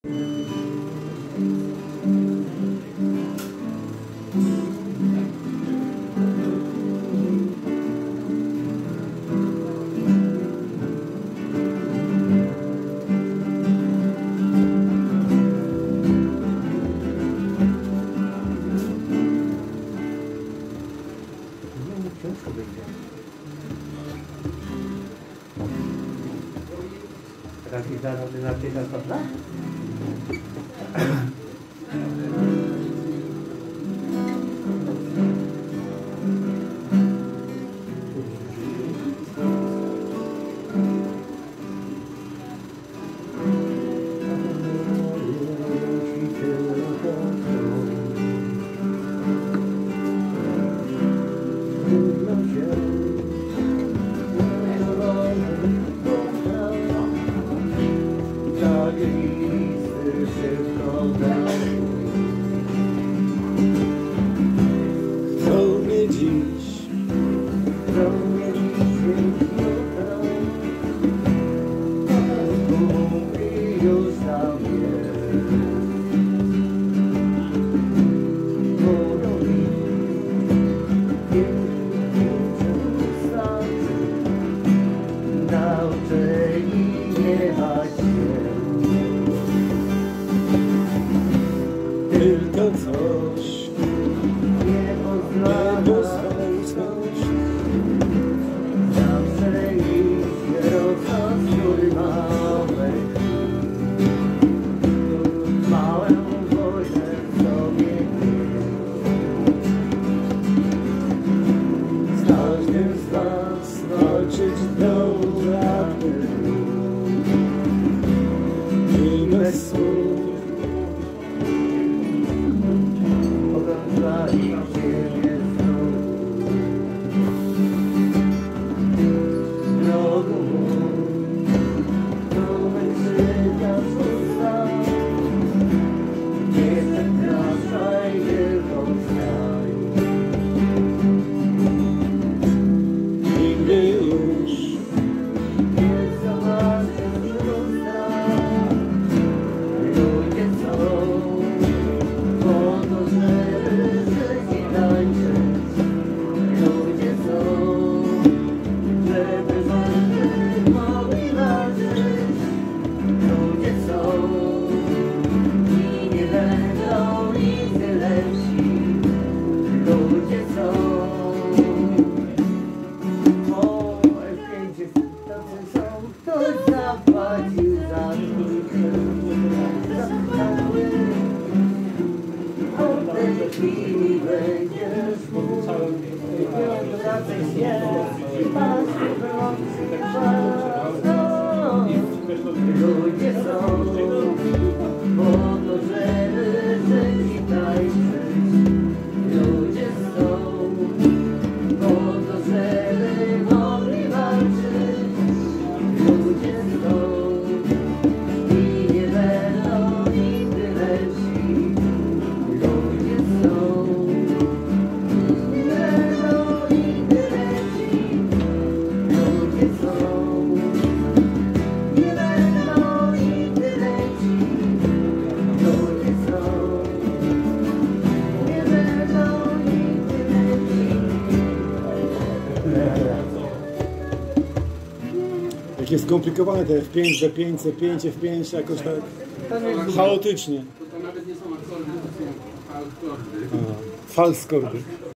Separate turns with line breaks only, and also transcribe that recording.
Ciężko będzie. Trafi zarody na tej zasobna?
Tylko coś niebo znać,
zawsze idzie rosa skóry małej. Małą wojnę sobie
z każdym z was walczyć do utraty i bez słów.
Zapłacił za od tej chwili będziesz mógł wracać się i patrzeć ludzie są po to, żeby żyć i tańczyć. Ludzie są po to, żeby mogli walczyć. Ludzie są i nie będą nigdy lepsi. Ludzie są i nie będą nigdy lepsi. Ludzie są i nie będą nigdy lepsi. Ludzie są i nie będą nigdy lepsi.
Jakie skomplikowane te F5, B5, C5, F5, jakoś tak chaotycznie.
To nawet nie są akordy, to są falskordy.
Falskordy.